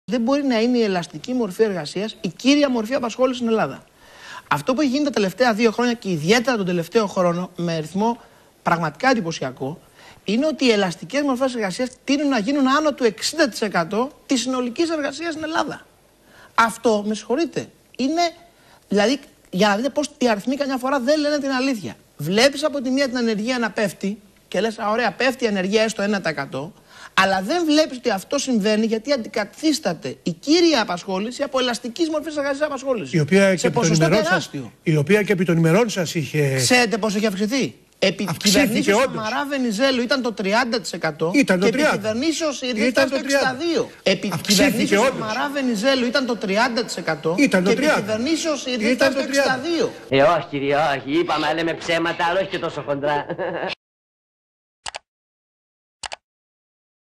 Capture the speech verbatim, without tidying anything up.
Δεν μπορεί να είναι η ελαστική μορφή εργασίας η κύρια μορφή απασχόλησης στην Ελλάδα. Αυτό που έχει γίνει τα τελευταία δύο χρόνια και ιδιαίτερα τον τελευταίο χρόνο με ρυθμό πραγματικά εντυπωσιακό είναι ότι οι ελαστικές μορφές εργασίας τείνουν να γίνουν άνω του εξήντα τοις εκατό της συνολικής εργασίας στην Ελλάδα. Αυτό, με συγχωρείτε, είναι. Δηλαδή, για να δείτε πώς οι αριθμοί καμιά φορά δεν λένε την αλήθεια. Βλέπεις από τη μία την ανεργία να πέφτει και λες, α, ωραία, πέφτει η ανεργία έστω ένα τοις εκατό. Αλλά δεν βλέπεις ότι αυτό συμβαίνει γιατί αντικαθίσταται η κύρια απασχόληση από ελαστικής μορφής εργασίας απασχόλησης. Η οποία και σε ποσοστό τεράστιο. Η οποία και επί των ημερών σας είχε. Ξέρετε πώς έχει αυξηθεί. Επί κυβερνήσεως Σαμαρά Βενιζέλου ήταν το τριάντα τοις εκατό ήταν το και επί κυβερνήσεως ΣΥΡΙΖΑ ήταν το εξήντα δύο τοις εκατό. Επί κυβερνήσεως Σαμαρά Βενιζέλου ήταν το τριάντα τοις εκατό ήταν το και επί κυβερνήσεως ΣΥΡΙΖΑ ήταν το εξήντα δύο τοις εκατό. Ε, όχι κύριε, όχι. Είπαμε, λέμε ψέματα, αλλά όχι και τόσο χοντρά.